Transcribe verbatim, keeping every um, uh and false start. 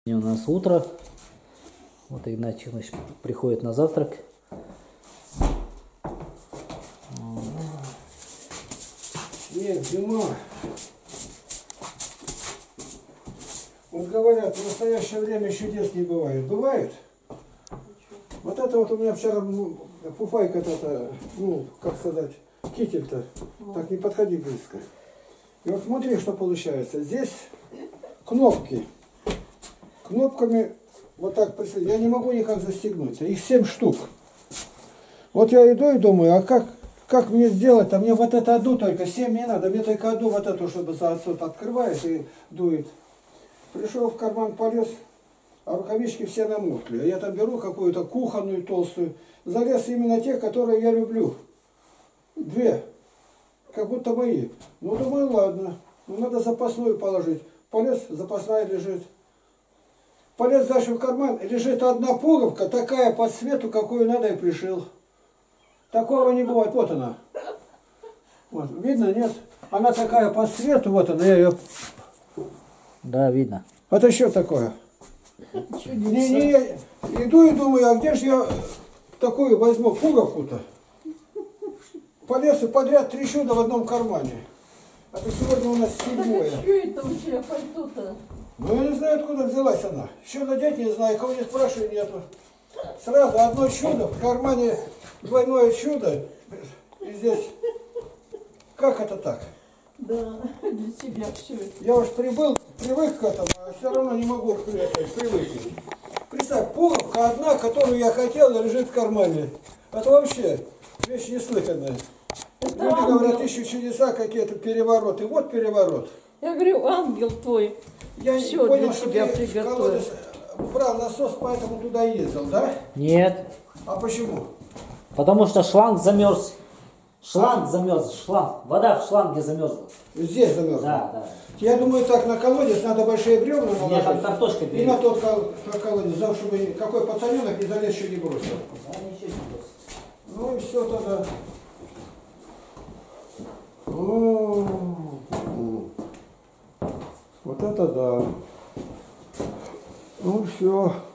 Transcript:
У нас утро. Вот Игнатий Иванович приходит на завтрак. Нет, зима. Вот говорят, в настоящее время чудес не бывает. Бывает? Вот это вот у меня вчера фуфайка, это, ну, как сказать, китель-то. Так не подходи близко. И вот смотри, что получается. Здесь кнопки. Кнопками вот так присоединить. Я не могу никак застегнуть. Их семь штук. Вот я иду и думаю, а как, как мне сделать? А мне вот это одну только, семь не надо. Мне только одну вот эту, чтобы за тут открывает и дует. Пришел в карман, полез, а рукавички все намокли. А я там беру какую-то кухонную толстую. Залез именно те, которые я люблю. Две. Как будто мои. Ну, думаю, ладно. Ну, надо запасную положить. Полез, запасная лежит. Полез дальше в карман, лежит одна пуговка, такая по цвету, какую надо, и пришил. Такого не бывает. Вот она. Вот. Видно, нет? Она такая по цвету, вот она, я ее... Да, видно. Это еще такое. Не, не, я иду и думаю, а где же я такую возьму пуговку-то? Полез и подряд три чуда в одном кармане. Это сегодня у нас седьмое. Так, а что это у тебя пальто-то? Ну, я не знаю, откуда взялась она. Еще надеть не знаю, кого не спрашиваю, нету. Сразу одно чудо, в кармане двойное чудо. И здесь... Как это так? Да, для тебя все это. Я уж прибыл, привык к этому, а все равно не могу привыкнуть. Представь, пуговка одна, которую я хотел, лежит в кармане. Это вообще вещь неслыханная. Люди говорят, ищут чудеса, какие-то перевороты. Вот переворот. Я говорю, ангел твой. Я все не понял, для что тебя ты приготовил. колодец брал насос, поэтому туда ездил, да? Нет. А почему? Потому что шланг замерз. Шланг замерз. Шланг. Вода в шланге замерзла. Здесь замерз. Да, да. Я думаю, так на колодец надо большие бревна У меня наложить. там картошка И берет. на тот кол колодец, да, чтобы какой пацаненок не залез, еще не бросил. Да, ничего не бросил. Ну и все тогда. О, вот это да. Ну все.